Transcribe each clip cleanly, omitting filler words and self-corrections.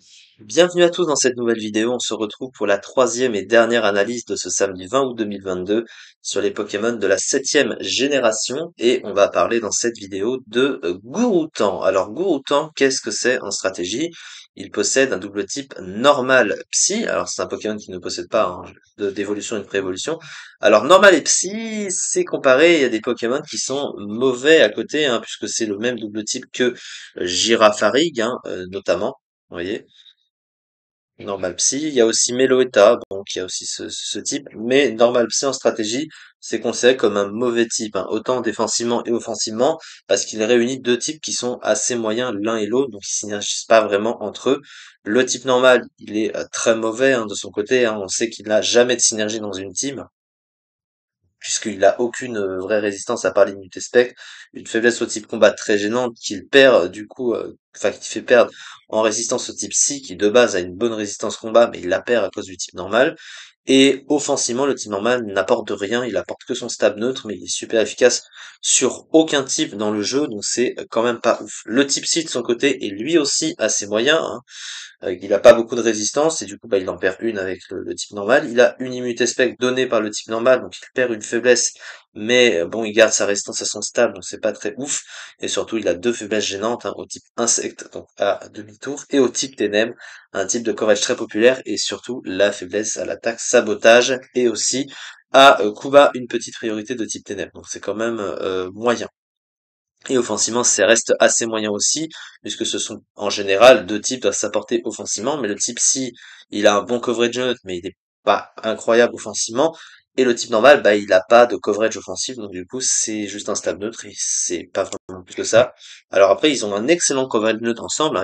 Bienvenue à tous dans cette nouvelle vidéo. On se retrouve pour la troisième et dernière analyse de ce samedi 20 août 2022 sur les Pokémon de la septième génération et on va parler dans cette vidéo de Gouroutan. Alors Gouroutan, qu'est-ce que c'est en stratégie? Il possède un double type normal psy. Alors c'est un Pokémon qui ne possède pas d'évolution et de préévolution. Alors normal et psy, c'est comparé. Il y a des Pokémon qui sont mauvais à côté, puisque c'est le même double type que Girafarig, notamment. Vous voyez? Normal Psy, il y a aussi Meloetta, donc il y a aussi ce type, mais Normal Psy en stratégie, c'est considéré comme un mauvais type, autant défensivement et offensivement, parce qu'il réunit deux types qui sont assez moyens l'un et l'autre, donc ils synergisent pas vraiment entre eux. Le type normal, il est très mauvais de son côté, on sait qu'il n'a jamais de synergie dans une team, puisqu'il a aucune vraie résistance à part l'immunité spectre, une faiblesse au type combat très gênante qu'il perd qui fait perdre en résistance au type psy qui de base a une bonne résistance combat mais il la perd à cause du type normal. Et offensivement, le type normal n'apporte rien, il apporte que son stab neutre, mais il est super efficace sur aucun type dans le jeu, donc c'est quand même pas ouf. Le type psy de son côté est lui aussi assez moyen, il a pas beaucoup de résistance et du coup il en perd une avec le type normal. Il a une immunité spectre donnée par le type normal, donc il perd une faiblesse, mais bon il garde sa résistance à son stable, donc c'est pas très ouf. Et surtout il a deux faiblesses gênantes, au type insecte, donc à demi-tour, et au type ténèbres, un type de coverage très populaire, et surtout la faiblesse à l'attaque sabotage, et aussi à Kuba une petite priorité de type ténèbres. Donc c'est quand même moyen. Et offensivement, ça reste assez moyen aussi, puisque ce sont en général deux types doivent s'apporter offensivement, mais le type si il a un bon coverage neutre, mais il n'est pas incroyable offensivement, et le type normal, il a pas de coverage offensif, donc du coup c'est juste un stab neutre et c'est pas vraiment plus que ça. Alors après, ils ont un excellent coverage neutre ensemble,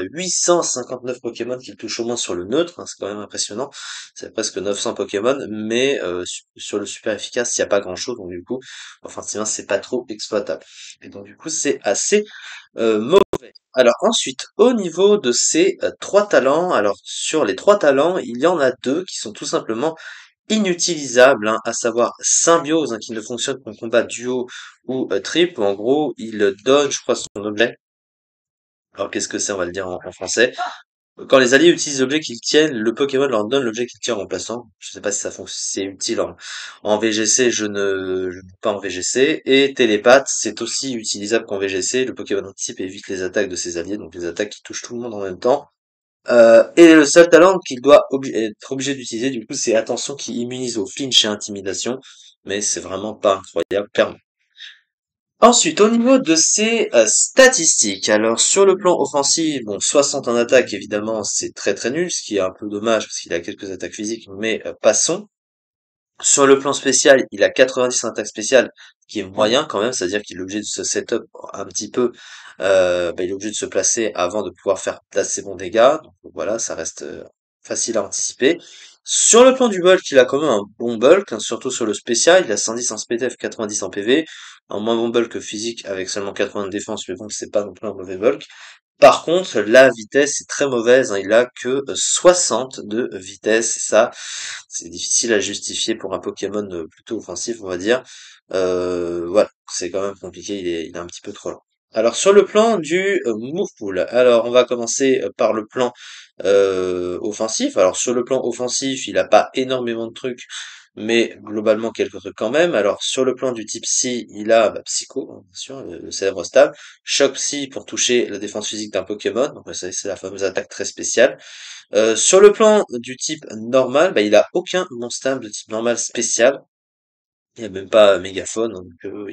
859 Pokémon qui touchent au moins sur le neutre, c'est quand même impressionnant, c'est presque 900 Pokémon, mais sur le super efficace, il n'y a pas grand chose, donc du coup, offensivement, c'est pas trop exploitable. Et donc du coup, c'est assez mauvais. Alors ensuite, au niveau de ces trois talents, alors sur les trois talents, il y en a deux qui sont tout simplement inutilisables, à savoir Symbiose, qui ne fonctionne qu'en combat duo ou triple. En gros, il donne, je crois, son objet. Alors qu'est-ce que c'est, on va le dire en français. Quand les alliés utilisent l'objet qu'ils tiennent, le Pokémon leur donne l'objet qu'il tient en remplaçant. Je sais pas si ça c'est utile en VGC, je ne joue pas en VGC. Et Télépathe, c'est aussi utilisable qu'en VGC. Le Pokémon anticipe et évite les attaques de ses alliés, donc les attaques qui touchent tout le monde en même temps. Et le seul talent qu'il doit être obligé d'utiliser, du coup, c'est attention qui immunise au flinch et intimidation. Mais c'est vraiment pas incroyable, clairement. Ensuite, au niveau de ses statistiques, alors sur le plan offensif, bon, 60 en attaque, évidemment, c'est très très nul, ce qui est un peu dommage parce qu'il a quelques attaques physiques, mais passons. Sur le plan spécial, il a 90 en attaque spéciale, qui est moyen quand même, c'est-à-dire qu'il est obligé de se setup un petit peu, il est obligé de se placer avant de pouvoir faire d'assez bons dégâts, donc voilà, ça reste facile à anticiper. Sur le plan du bulk, il a quand même un bon bulk, surtout sur le spécial, il a 110 en SPDF, 90 en PV, un moins bon bulk que physique avec seulement 80 de défense, mais bon, c'est pas non plus un mauvais bulk. Par contre, la vitesse est très mauvaise, il a que 60 de vitesse, et ça, c'est difficile à justifier pour un Pokémon plutôt offensif, on va dire. Voilà, c'est quand même compliqué, il est un petit peu trop lent. Alors sur le plan du Move Pool, alors on va commencer par le plan offensif. Alors sur le plan offensif, il a pas énormément de trucs, mais globalement quelques trucs quand même. Alors sur le plan du type Psy, il a Psycho, bien sûr, le célèbre stable. Choc Psy pour toucher la défense physique d'un Pokémon, donc ça, c'est la fameuse attaque très spéciale. Sur le plan du type normal, il a aucun monstab de type normal spécial. Il n'y a même pas mégaphone, donc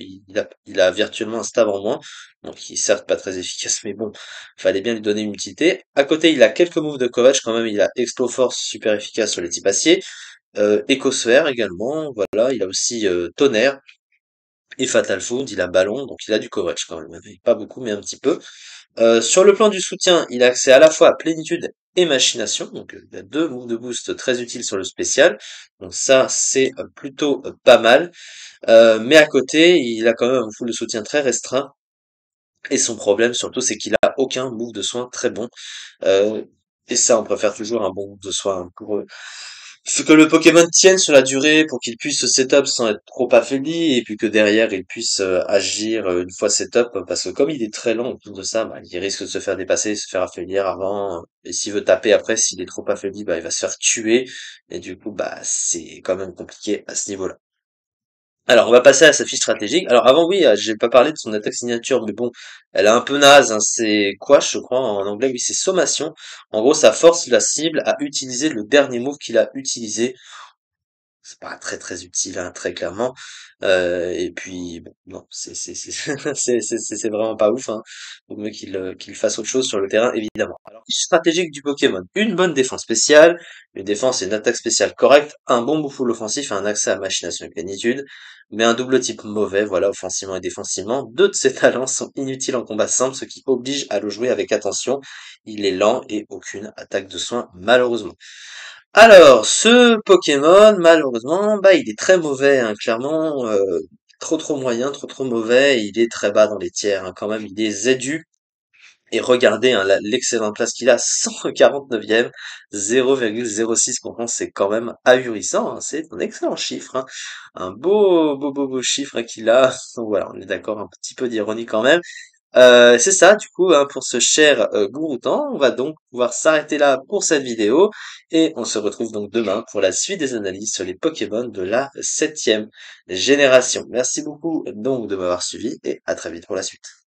il a virtuellement un stab en moins, donc qui est certes pas très efficace, mais bon, fallait bien lui donner une utilité. À côté, il a quelques moves de coverage quand même, il a Explo Force super efficace sur les types acier, Écosphère également, voilà, il a aussi Tonnerre et Fatal Food, il a Ballon, donc il a du coverage quand même, pas beaucoup, mais un petit peu. Sur le plan du soutien, il a accès à la fois à Plénitude et Machination, donc il a deux moves de boost très utiles sur le spécial, donc ça c'est plutôt pas mal. Mais à côté, il a quand même un pool de soutien très restreint, et son problème surtout c'est qu'il a aucun move de soin très bon. Euh, et ça, on préfère toujours un bon move de soin pour eux. faut que le Pokémon tienne sur la durée pour qu'il puisse se setup sans être trop affaibli et puis que derrière il puisse agir une fois setup parce que comme il est très lent en plus de ça, bah, il risque de se faire dépasser, se faire affaiblir avant et s'il veut taper après, s'il est trop affaibli, bah, il va se faire tuer et du coup bah c'est quand même compliqué à ce niveau-là. Alors, on va passer à sa fiche stratégique. Alors, avant, oui, j'ai pas parlé de son attaque signature, mais bon, elle est un peu naze, hein. C'est Quash, je crois, en anglais, oui, c'est sommation. En gros, ça force la cible à utiliser le dernier move qu'il a utilisé. C'est pas très très utile, hein, très clairement. Et puis, bon, non, c'est vraiment pas ouf, hein. Vaut mieux qu'il fasse autre chose sur le terrain, évidemment. Alors, fiche stratégique du Pokémon. Une bonne défense spéciale, une défense et une attaque spéciale correcte, un bon move full offensif et un accès à machination et plénitude, mais un double type mauvais, voilà, offensivement et défensivement. Deux de ses talents sont inutiles en combat simple, ce qui oblige à le jouer avec attention. Il est lent et aucune attaque de soin, malheureusement. Alors, ce Pokémon, malheureusement, bah, il est très mauvais, hein, clairement, trop trop moyen, trop trop mauvais, il est très bas dans les tiers, hein, quand même, il est ZU, et regardez, hein, l'excellente place qu'il a, 149e, 0,06 qu'on pense, c'est quand même ahurissant, hein, c'est un excellent chiffre, hein, un beau chiffre hein, qu'il a, donc voilà, on est d'accord, un petit peu d'ironie quand même, c'est ça, du coup, hein, pour ce cher Gouroutan. On va donc pouvoir s'arrêter là pour cette vidéo et on se retrouve donc demain pour la suite des analyses sur les Pokémon de la septième génération. Merci beaucoup donc de m'avoir suivi et à très vite pour la suite.